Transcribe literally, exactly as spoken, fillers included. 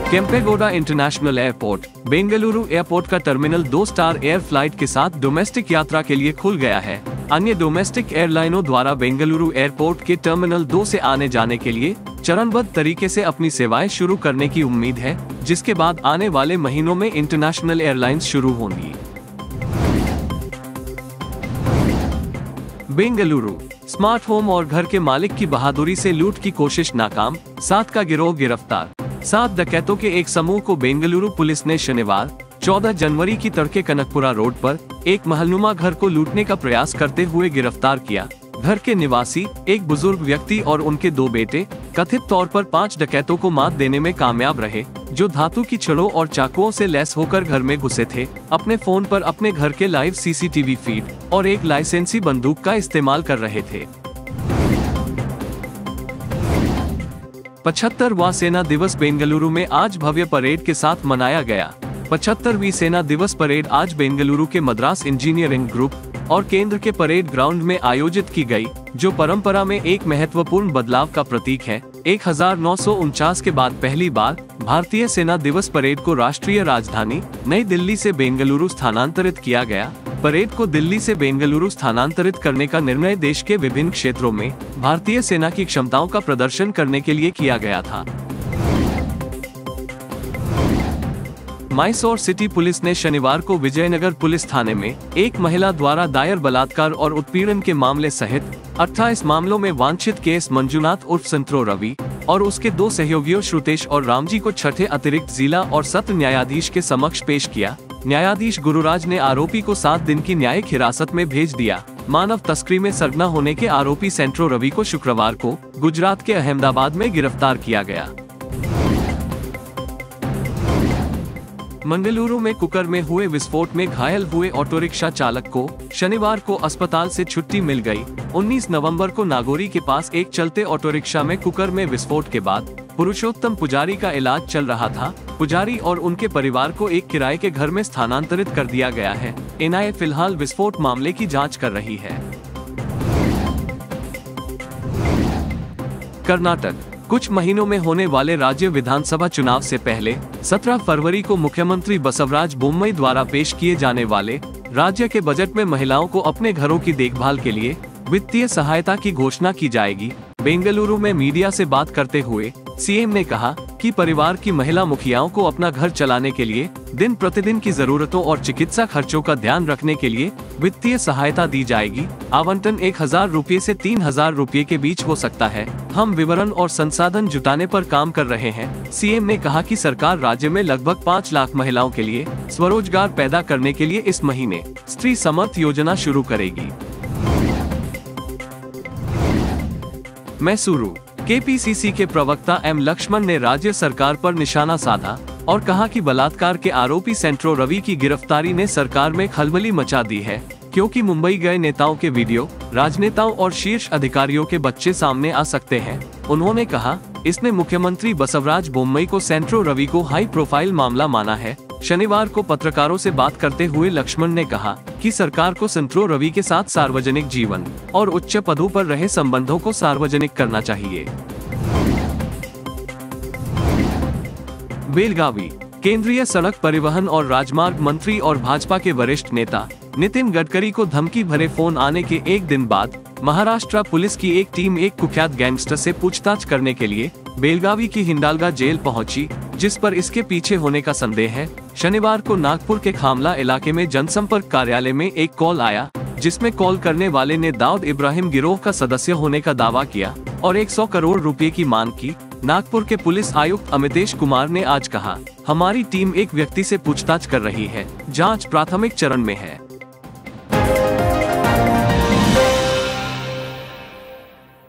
Kempegowda international airport Bengaluru airport का terminal दो star air flight के साथ डोमेस्टिक यात्रा के लिए खुल गया है। अन्य डोमेस्टिक एयरलाइनों द्वारा बेंगलुरु एयरपोर्ट के टर्मिनल दो से आने जाने के लिए चरणबद्ध तरीके से अपनी सेवाएं शुरू करने की उम्मीद है, जिसके बाद आने वाले महीनों में इंटरनेशनल एयरलाइंस शुरू होंगी। बेंगलुरु स्मार्ट होम और घर के मालिक की बहादुरी से लूट की कोशिश नाकाम, सात का गिरोह गिरफ्तार। सात डकैतों के एक समूह को बेंगलुरु पुलिस ने शनिवार चौदह जनवरी की तड़के कनकपुरा रोड पर एक महलनुमा घर को लूटने का प्रयास करते हुए गिरफ्तार किया। घर के निवासी एक बुजुर्ग व्यक्ति और उनके दो बेटे कथित तौर पर पांच डकैतों को मात देने में कामयाब रहे, जो धातु की छड़ों और चाकुओं से लैस होकर घर में घुसे थे। अपने फोन पर अपने घर के लाइव सीसीटीवी फीड और एक लाइसेंसी बंदूक का इस्तेमाल कर रहे थे। पचहत्तरवां सेना दिवस बेंगलुरु में आज भव्य परेड के साथ मनाया गया। पचहत्तरवीं सेना दिवस परेड आज बेंगलुरु के मद्रास इंजीनियरिंग ग्रुप और केंद्र के परेड ग्राउंड में आयोजित की गई, जो परंपरा में एक महत्वपूर्ण बदलाव का प्रतीक है। एक हजार नौ सौ उनचास के बाद पहली बार भारतीय सेना दिवस परेड को राष्ट्रीय राजधानी नई दिल्ली से बेंगलुरु स्थानांतरित किया गया। परेड को दिल्ली से बेंगलुरु स्थानांतरित करने का निर्णय देश के विभिन्न क्षेत्रों में भारतीय सेना की क्षमताओं का प्रदर्शन करने के लिए किया गया था। मैसूर सिटी पुलिस ने शनिवार को विजयनगर पुलिस थाने में एक महिला द्वारा दायर बलात्कार और उत्पीड़न के मामले सहित अट्ठाईस मामलों में वांछित केस मंजुनाथ उर्फ संत्रो रवि और उसके दो सहयोगियों श्रुतेश और रामजी को छठे अतिरिक्त जिला और सत्र न्यायाधीश के समक्ष पेश किया। न्यायाधीश गुरुराज ने आरोपी को सात दिन की न्यायिक हिरासत में भेज दिया। मानव तस्करी में सरगना होने के आरोपी सेंट्रो रवि को शुक्रवार को गुजरात के अहमदाबाद में गिरफ्तार किया गया। मंगलुरु में कुकर में हुए विस्फोट में घायल हुए ऑटो रिक्शा चालक को शनिवार को अस्पताल से छुट्टी मिल गई। उन्नीस नवंबर को नागौरी के पास एक चलते ऑटो रिक्शा में कुकर में विस्फोट के बाद पुरुषोत्तम पुजारी का इलाज चल रहा था। पुजारी और उनके परिवार को एक किराए के घर में स्थानांतरित कर दिया गया है। एनआईए फिलहाल विस्फोट मामले की जांच कर रही है। कर्नाटक कुछ महीनों में होने वाले राज्य विधानसभा चुनाव से पहले सत्रह फरवरी को मुख्यमंत्री बसवराज बोम्मई द्वारा पेश किए जाने वाले राज्य के बजट में महिलाओं को अपने घरों की देखभाल के लिए वित्तीय सहायता की घोषणा की जाएगी। बेंगलुरु में मीडिया से बात करते हुए सीएम ने कहा कि परिवार की महिला मुखियाओं को अपना घर चलाने के लिए दिन प्रतिदिन की जरूरतों और चिकित्सा खर्चों का ध्यान रखने के लिए वित्तीय सहायता दी जाएगी। आवंटन एक हजार रुपये से तीन हजार रुपये के बीच हो सकता है। हम विवरण और संसाधन जुटाने पर काम कर रहे हैं। सीएम ने कहा कि सरकार राज्य में लगभग पाँच लाख महिलाओं के लिए स्वरोजगार पैदा करने के लिए इस महीने स्त्री समर्थ योजना शुरू करेगी। मैसूरू केपीसीसी के प्रवक्ता एम लक्ष्मण ने राज्य सरकार पर निशाना साधा और कहा कि बलात्कार के आरोपी सेंट्रो रवि की गिरफ्तारी ने सरकार में खलबली मचा दी है, क्योंकि मुंबई गए नेताओं के वीडियो राजनेताओं और शीर्ष अधिकारियों के बच्चे सामने आ सकते हैं। उन्होंने कहा, इसने मुख्यमंत्री बसवराज बोम्मई को सेंट्रो रवि को हाई प्रोफाइल मामला माना है। शनिवार को पत्रकारों से बात करते हुए लक्ष्मण ने कहा कि सरकार को सेंट्रो रवि के साथ सार्वजनिक जीवन और उच्च पदों पर रहे संबंधों को सार्वजनिक करना चाहिए। बेलगावी केंद्रीय सड़क परिवहन और राजमार्ग मंत्री और भाजपा के वरिष्ठ नेता नितिन गडकरी को धमकी भरे फोन आने के एक दिन बाद महाराष्ट्र पुलिस की एक टीम एक कुख्यात गैंगस्टर से पूछताछ करने के लिए बेलगावी की हिंडालगा जेल पहुंची, जिस पर इसके पीछे होने का संदेह है। शनिवार को नागपुर के खामला इलाके में जनसंपर्क कार्यालय में एक कॉल आया, जिसमें कॉल करने वाले ने दाऊद इब्राहिम गिरोह का सदस्य होने का दावा किया और सौ करोड़ रुपए की मांग की। नागपुर के पुलिस आयुक्त अमितेश कुमार ने आज कहा, हमारी टीम एक व्यक्ति से पूछताछ कर रही है, जांच प्राथमिक चरण में है।